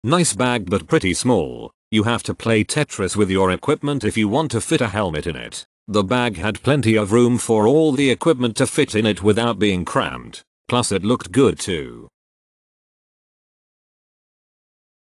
Nice bag but pretty small. You have to play Tetris with your equipment if you want to fit a helmet in it. The bag had plenty of room for all the equipment to fit in it without being cramped. Plus it looked good too.